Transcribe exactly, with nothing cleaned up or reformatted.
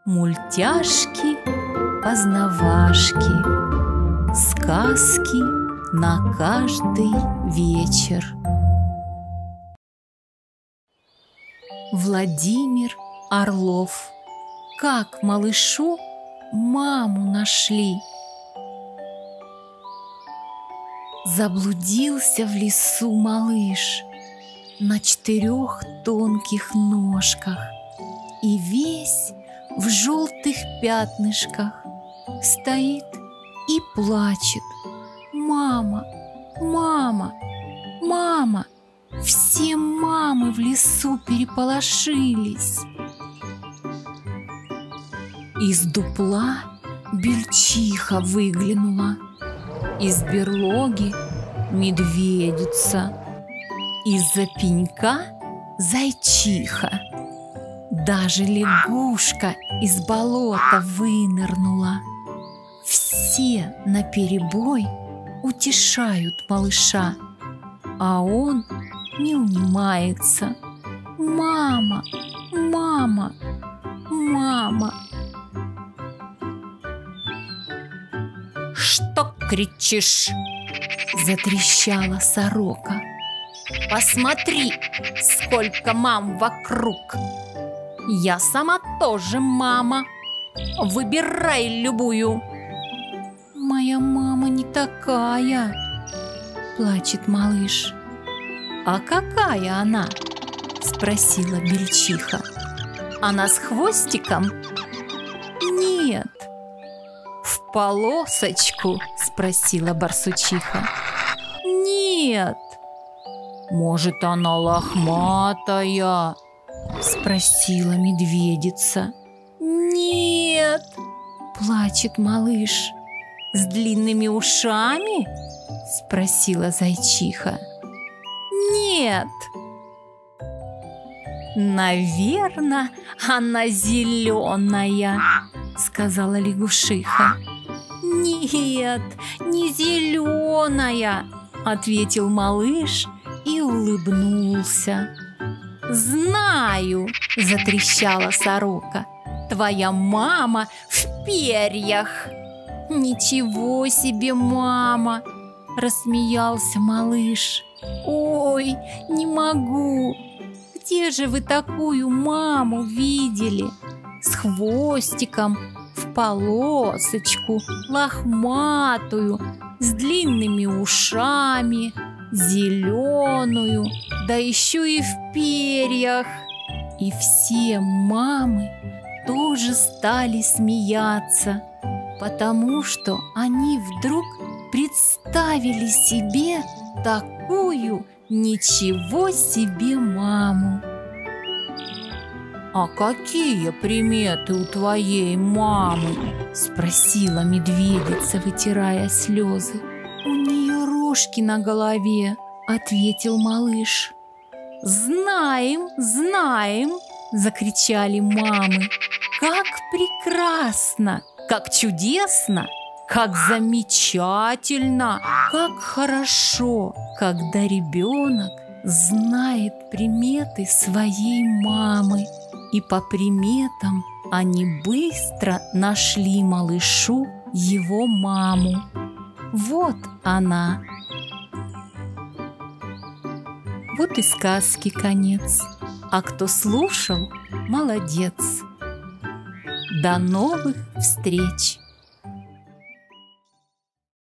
Мультяшки, познавашки, сказки на каждый вечер. Владимир Орлов. Как малышу маму нашли. Заблудился в лесу малыш на четырех тонких ножках и весь в желтых пятнышках стоит и плачет. Мама, мама, мама! Все мамы в лесу переполошились. Из дупла бельчиха выглянула, из берлоги медведица, из-за пенька зайчиха. Даже лягушка из болота вынырнула. Все наперебой утешают малыша, а он не унимается. Мама, мама, мама. Что кричишь? Затрещала сорока. Посмотри, сколько мам вокруг. Я сама тоже мама. Выбирай любую. Моя мама не такая, плачет малыш. А какая она? Спросила бельчиха. Она с хвостиком? Нет. В полосочку? Спросила барсучиха. Нет. Может, она лохматая? Спросила медведица. Нет. Плачет малыш. С длинными ушами? Спросила зайчиха. Нет. Наверно, она зеленая, сказала лягушиха. Нет, не зеленая, ответил малыш и улыбнулся. Знаю, затрещала сорока. Твоя мама в перьях. Ничего себе, мама, рассмеялся малыш. Ой, не могу. Где же вы такую маму видели? С хвостиком, в полосочку, лохматую, с длинными ушами, зеленую, да еще и в перьях. И все мамы тоже стали смеяться, потому что они вдруг представили себе такую ничего себе маму. «А какие приметы у твоей мамы?» – спросила медведица, вытирая слезы. «У нее рожки на голове», – ответил малыш. «Знаем, знаем!» – закричали мамы. «Как прекрасно! Как чудесно! Как замечательно! Как хорошо, когда ребенок знает приметы своей мамы!» И по приметам они быстро нашли малышу его маму. Вот она. Вот и сказки конец. А кто слушал, молодец. До новых встреч!